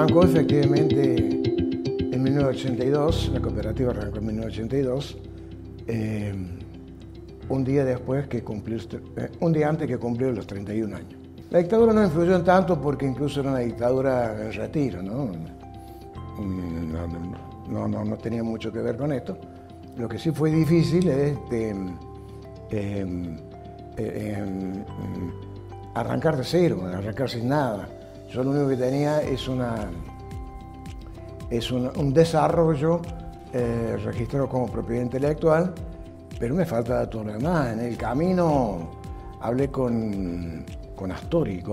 arrancó efectivamente en 1982, la cooperativa arrancó en 1982, un día antes que cumplió los 31 años. La dictadura no influyó en tanto porque incluso era una dictadura en retiro, ¿no? No tenía mucho que ver con esto. Lo que sí fue difícil es arrancar de cero, arrancar sin nada. Yo lo único que tenía es un desarrollo registrado como propiedad intelectual, pero me falta todo lo demás. En el camino hablé con Astori,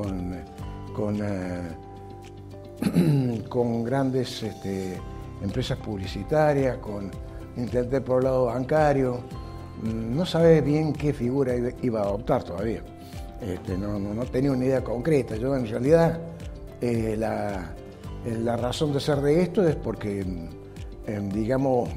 con grandes empresas publicitarias, intenté por el lado bancario. No sabía bien qué figura iba a adoptar todavía. No tenía una idea concreta. Yo en realidad la razón de ser de esto es porque, digamos,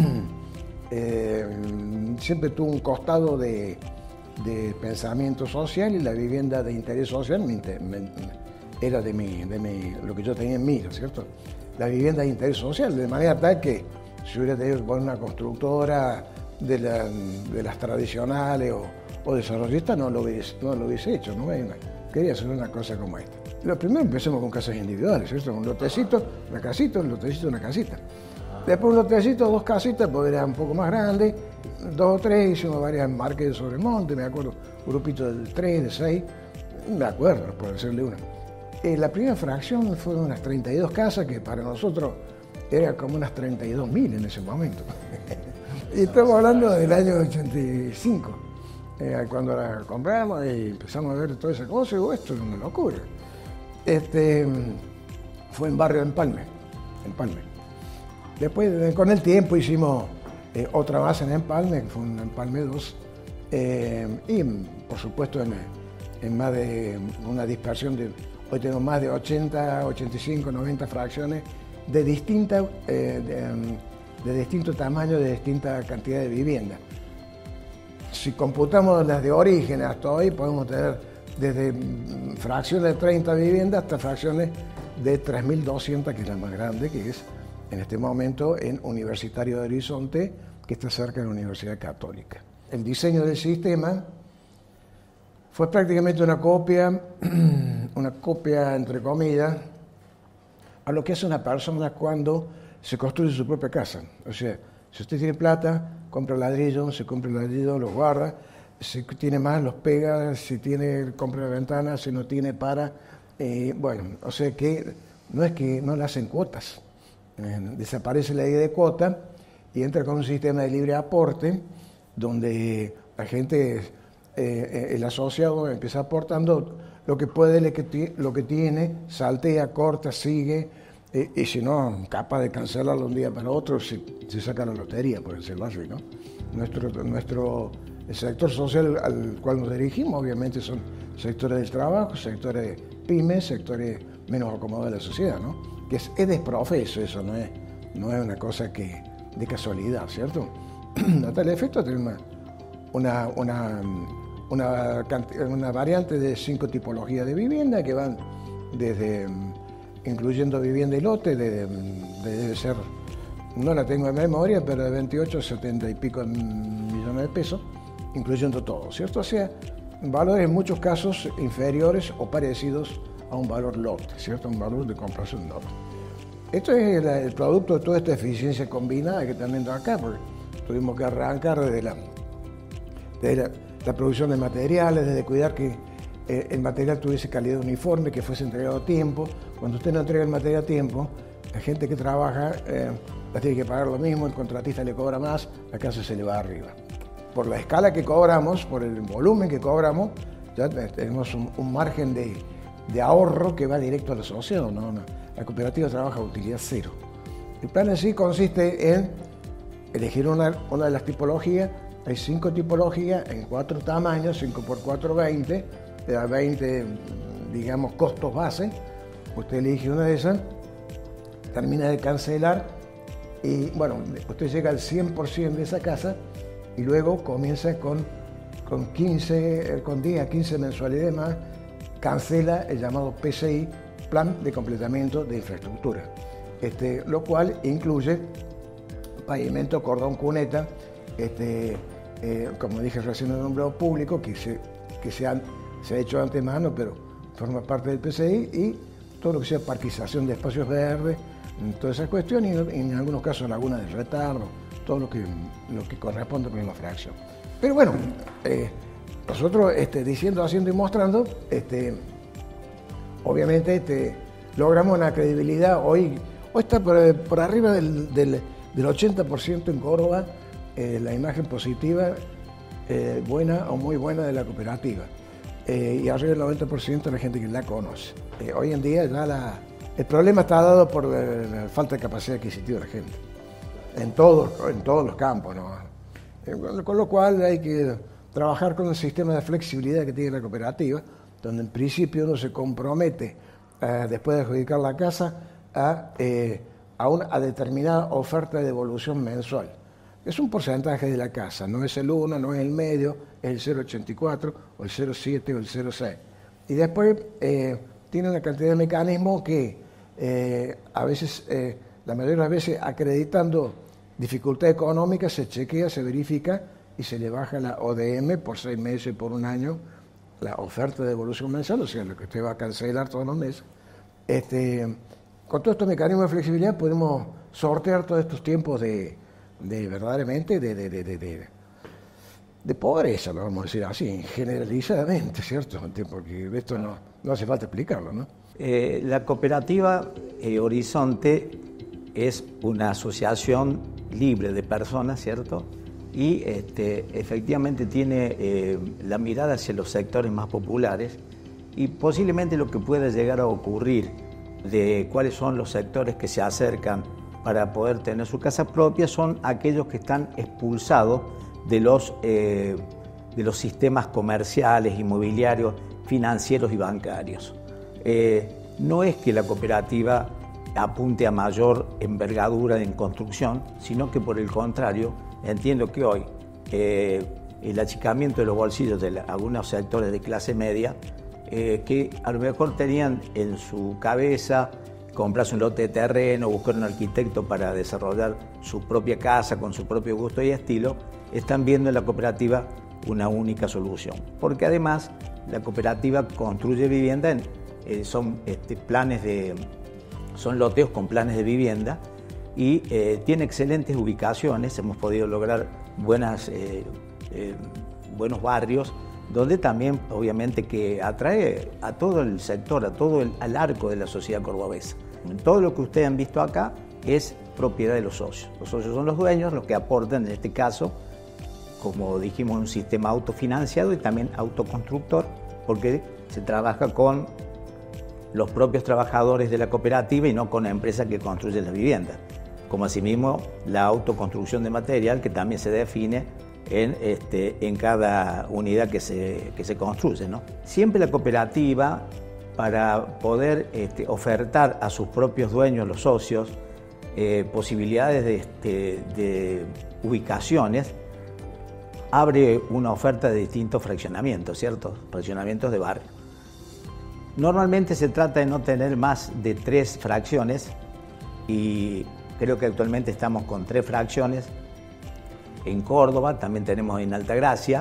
siempre tuve un costado de pensamiento social, y la vivienda de interés social era lo que yo tenía en mí, ¿no es cierto? La vivienda de interés social, de manera tal que si hubiera tenido que poner una constructora de las tradicionales o desarrollistas, no lo hubiese hecho, ¿no? Quería hacer una cosa como esta. Lo primero empecemos con casas individuales, ¿cierto? Un lotecito, una casita, un lotecito, una casita. Después un lotecito, dos casitas, pues era un poco más grande, 2 o 3, hicimos varias marques de Sobremonte, me acuerdo, un grupito de 3, de 6, me acuerdo, por decirle una. La primera fracción fueron unas 32 casas, que para nosotros era como unas 32.000 en ese momento. Y estamos hablando del año 85, cuando la compramos y empezamos a ver toda esa cosa, y digo, esto es una locura. Fue en Barrio Empalme. Después, con el tiempo, hicimos otra más en Empalme, que fue un Empalme 2, y por supuesto en más de una dispersión hoy tenemos más de 80, 85, 90 fracciones de distinto tamaño, de distinta cantidad de viviendas. Si computamos las de origen hasta hoy, podemos tener desde fracciones de 30 viviendas hasta fracciones de 3.200, que es la más grande, que es en este momento en Universitario de Horizonte, que está cerca de la Universidad Católica. El diseño del sistema fue prácticamente una copia entre comillas, a lo que hace una persona cuando se construye su propia casa. O sea, si usted tiene plata, compra ladrillo, se compra el ladrillo, lo guarda, si tiene más, los pega, si tiene, compra la ventana, si no tiene, para. O sea que no le hacen cuotas. Desaparece la idea de cuota y entra con un sistema de libre aporte, donde la gente, el asociado, empieza aportando lo que puede, lo que tiene, saltea, corta, sigue, y si no, capaz de cancelarlo un día para otro, se saca la lotería, por decirlo así, ¿no? El sector social al cual nos dirigimos, obviamente, son sectores del trabajo, sectores de pymes, sectores menos acomodados de la sociedad, ¿no? Que es desprofeso, eso no es una cosa de casualidad, ¿cierto? A tal efecto tenemos una variante de 5 tipologías de vivienda que van incluyendo vivienda y lote, debe ser, no la tengo en memoria, pero de 28 a 70 y pico millones de pesos, incluyendo todo, ¿cierto? O sea, valores en muchos casos inferiores o parecidos a un valor lote, ¿cierto? Un valor de comprarse un lote. Esto es el producto de toda esta eficiencia combinada que también da acá, porque tuvimos que arrancar desde la producción de materiales, desde cuidar que el material tuviese calidad uniforme, que fuese entregado a tiempo. Cuando usted no entrega el material a tiempo, la gente que trabaja la tiene que pagar lo mismo, el contratista le cobra más, la casa se le va arriba. Por la escala que cobramos, por el volumen que cobramos, ya tenemos un margen de ahorro que va directo al asociado, ¿no? La cooperativa trabaja a utilidad cero. El plan en sí consiste en elegir una de las tipologías. Hay 5 tipologías en 4 tamaños, 5 por 4, 20, te da 20, digamos, costos base. Usted elige una de esas, termina de cancelar y, bueno, usted llega al 100% de esa casa y luego comienza con 10 a 15 mensualidades más, cancela el llamado PCI, plan de completamiento de infraestructura, lo cual incluye pavimento, cordón, cuneta, como dije recién, el nombrado público, que se ha hecho de antemano, pero forma parte del PCI, y todo lo que sea parquización de espacios verdes, toda esa cuestión, y en algunos casos laguna de retardo, todo lo que corresponde con la fracción. Pero bueno, nosotros diciendo, haciendo y mostrando, obviamente logramos una credibilidad. Hoy está por arriba del 80% en Córdoba la imagen positiva, buena o muy buena de la cooperativa. Y arriba del 90% de la gente que la conoce. Hoy en día ya el problema está dado por la falta de capacidad adquisitiva de la gente, en todos los campos, ¿no? Con lo cual hay que trabajar con el sistema de flexibilidad que tiene la cooperativa, donde en principio uno se compromete, después de adjudicar la casa, a determinada oferta de devolución mensual. Es un porcentaje de la casa, no es el 1, no es el medio, es el 0,84 o el 0,7 o el 0,6. Y después tiene una cantidad de mecanismos que a veces, la mayoría de las veces, acreditando dificultad económica, se chequea, se verifica y se le baja la ODM por 6 meses, por un año, la oferta de devolución mensual, o sea, lo que usted va a cancelar todos los meses. Con todos estos mecanismos de flexibilidad podemos sortear todos estos tiempos verdaderamente de pobreza, lo vamos a decir así, generalizadamente, ¿cierto? Porque esto no hace falta explicarlo, ¿no? La cooperativa Horizonte es una asociación libre de personas, ¿cierto? Y efectivamente tiene la mirada hacia los sectores más populares, y posiblemente lo que pueda llegar a ocurrir de cuáles son los sectores que se acercan para poder tener su casa propia son aquellos que están expulsados de los sistemas comerciales, inmobiliarios, financieros y bancarios. No es que la cooperativa apunte a mayor envergadura en construcción, sino que por el contrario, entiendo que hoy el achicamiento de los bolsillos de algunos sectores de clase media, que a lo mejor tenían en su cabeza comprarse un lote de terreno, buscar un arquitecto para desarrollar su propia casa con su propio gusto y estilo, están viendo en la cooperativa una única solución. Porque además la cooperativa construye vivienda, son loteos con planes de vivienda, y tiene excelentes ubicaciones. Hemos podido lograr buenos barrios, donde también obviamente que atrae a todo el sector, al arco de la sociedad cordobesa. Todo lo que ustedes han visto acá es propiedad de los socios. Los socios son los dueños, los que aportan en este caso, como dijimos, un sistema autofinanciado y también autoconstructor, porque se trabaja con los propios trabajadores de la cooperativa y no con la empresa que construye la vivienda. Como asimismo la autoconstrucción de material, que también se define en cada unidad que se construye, ¿no? Siempre la cooperativa, para poder ofertar a sus propios dueños, los socios, posibilidades de ubicaciones, abre una oferta de distintos fraccionamientos, ¿cierto? Fraccionamientos de barrio. Normalmente se trata de no tener más de 3 fracciones, y creo que actualmente estamos con 3 fracciones en Córdoba, también tenemos en Altagracia.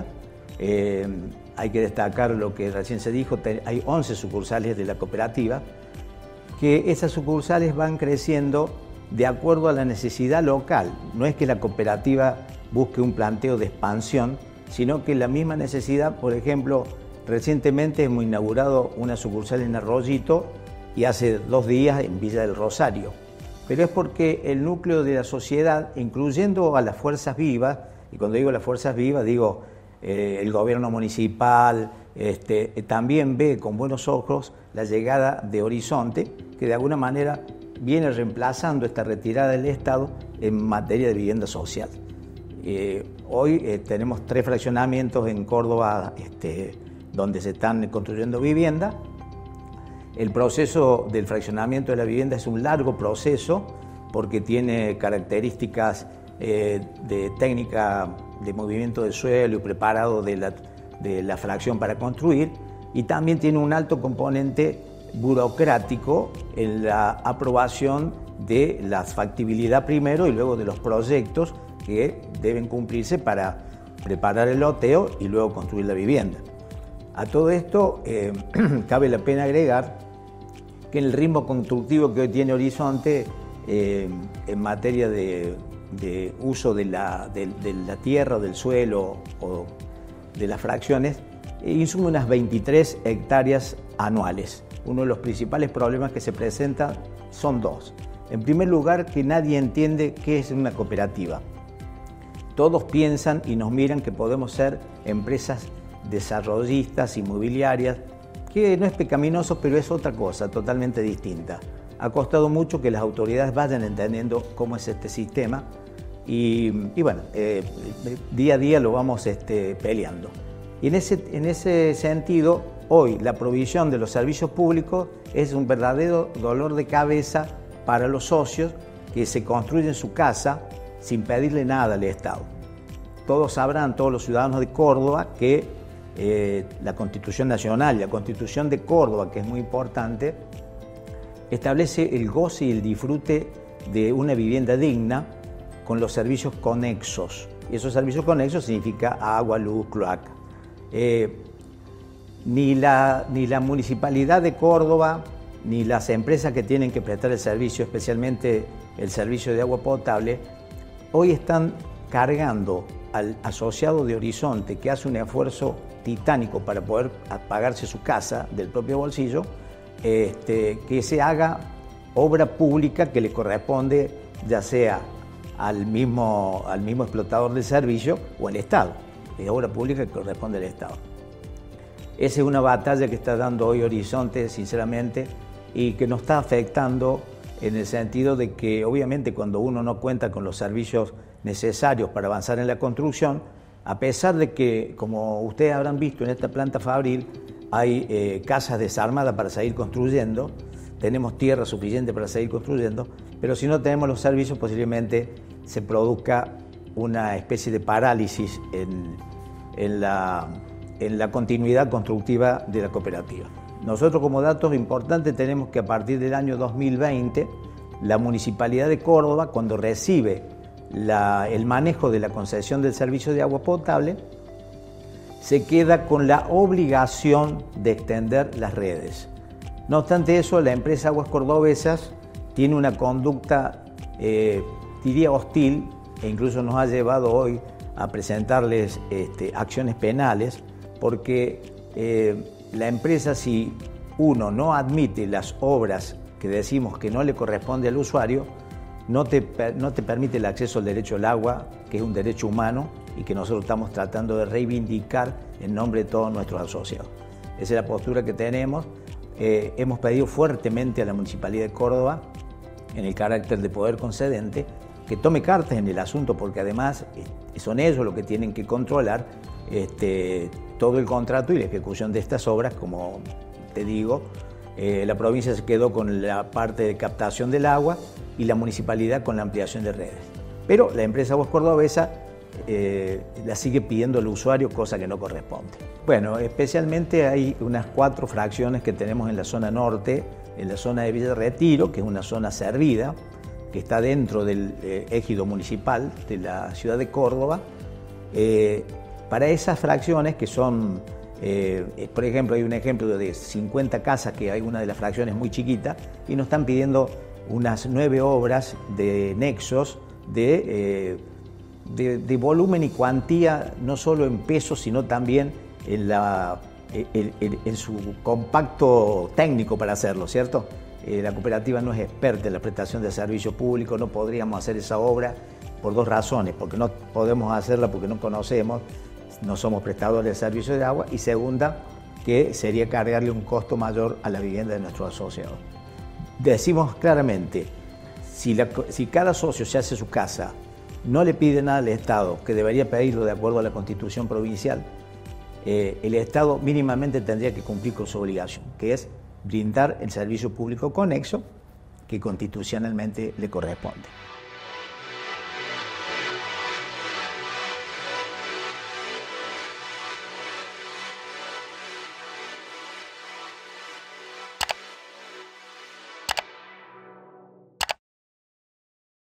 Hay que destacar lo que recién se dijo, hay 11 sucursales de la cooperativa, que esas sucursales van creciendo de acuerdo a la necesidad local. No es que la cooperativa busque un planteo de expansión, sino que la misma necesidad. Por ejemplo, recientemente hemos inaugurado una sucursal en Arroyito y hace 2 días en Villa del Rosario. Pero es porque el núcleo de la sociedad, incluyendo a las fuerzas vivas, y cuando digo las fuerzas vivas digo el gobierno municipal, también ve con buenos ojos la llegada de Horizonte, que de alguna manera viene reemplazando esta retirada del Estado en materia de vivienda social. Hoy tenemos 3 fraccionamientos en Córdoba donde se están construyendo vivienda. El proceso del fraccionamiento de la vivienda es un largo proceso, porque tiene características de técnica de movimiento del suelo y preparado de la fracción para construir, y también tiene un alto componente burocrático en la aprobación de la factibilidad primero y luego de los proyectos que deben cumplirse para preparar el loteo y luego construir la vivienda. A todo esto cabe la pena agregar que en el ritmo constructivo que hoy tiene Horizonte en materia de uso de la tierra, del suelo o de las fracciones, insume unas 23 hectáreas anuales. Uno de los principales problemas que se presentan son dos. En primer lugar, que nadie entiende qué es una cooperativa. Todos piensan y nos miran que podemos ser empresas desarrollistas, inmobiliarias, que no es pecaminoso, pero es otra cosa totalmente distinta. Ha costado mucho que las autoridades vayan entendiendo cómo es este sistema y bueno, día a día lo vamos peleando. Y en ese sentido, hoy la provisión de los servicios públicos es un verdadero dolor de cabeza para los socios que se construyen su casa sin pedirle nada al Estado. Todos sabrán, todos los ciudadanos de Córdoba, que la Constitución Nacional y la Constitución de Córdoba, que es muy importante, establece el goce y el disfrute de una vivienda digna con los servicios conexos. Y esos servicios conexos significa agua, luz, cloaca. Ni la Municipalidad de Córdoba, ni las empresas que tienen que prestar el servicio, especialmente el servicio de agua potable, hoy están cargando al asociado de Horizonte, que hace un esfuerzo titánico para poder pagarse su casa del propio bolsillo, que se haga obra pública que le corresponde ya sea al mismo explotador del servicio o al Estado. Es obra pública que corresponde al Estado. Esa es una batalla que está dando hoy Horizonte, sinceramente, y que nos está afectando en el sentido de que obviamente cuando uno no cuenta con los servicios necesarios para avanzar en la construcción, a pesar de que, como ustedes habrán visto en esta planta fabril, hay casas desarmadas para seguir construyendo, tenemos tierra suficiente para seguir construyendo, pero si no tenemos los servicios posiblemente se produzca una especie de parálisis en la continuidad constructiva de la cooperativa. Nosotros como datos importantes tenemos que a partir del año 2020 la Municipalidad de Córdoba, cuando recibe el manejo de la concesión del servicio de agua potable, se queda con la obligación de extender las redes. No obstante eso, la empresa Aguas Cordobesas tiene una conducta, diría hostil, e incluso nos ha llevado hoy a presentarles acciones penales, porque la empresa, si uno no admite las obras que decimos que no le corresponde al usuario, no te permite el acceso al derecho al agua, que es un derecho humano y que nosotros estamos tratando de reivindicar en nombre de todos nuestros asociados. Esa es la postura que tenemos. Hemos pedido fuertemente a la Municipalidad de Córdoba, en el carácter de poder concedente, que tome cartas en el asunto, porque además son ellos los que tienen que controlar todo el contrato y la ejecución de estas obras. Como te digo, la provincia se quedó con la parte de captación del agua y la municipalidad con la ampliación de redes. Pero la empresa Aguas Cordobesas la sigue pidiendo al usuario, cosa que no corresponde. Bueno, especialmente hay unas 4 fracciones que tenemos en la zona norte, en la zona de Villa Retiro, que es una zona servida, que está dentro del ejido municipal de la ciudad de Córdoba. Para esas fracciones que son, por ejemplo, hay un ejemplo de 50 casas, que hay una de las fracciones muy chiquita, y nos están pidiendo unas 9 obras de nexos de volumen y cuantía, no solo en pesos, sino también en su compacto técnico para hacerlo, ¿cierto? La cooperativa no es experta en la prestación de servicio público, no podríamos hacer esa obra por 2 razones: porque no podemos hacerla porque no conocemos, no somos prestadores de servicio de agua, y segunda, que sería cargarle un costo mayor a la vivienda de nuestros asociados. Decimos claramente, si cada socio se hace su casa, no le pide nada al Estado, que debería pedirlo de acuerdo a la Constitución provincial, el Estado mínimamente tendría que cumplir con su obligación, que es brindar el servicio público conexo que constitucionalmente le corresponde.